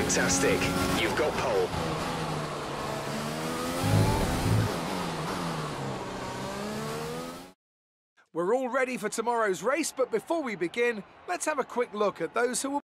Fantastic. You've got pole. We're all ready for tomorrow's race, but before we begin, let's have a quick look at those who will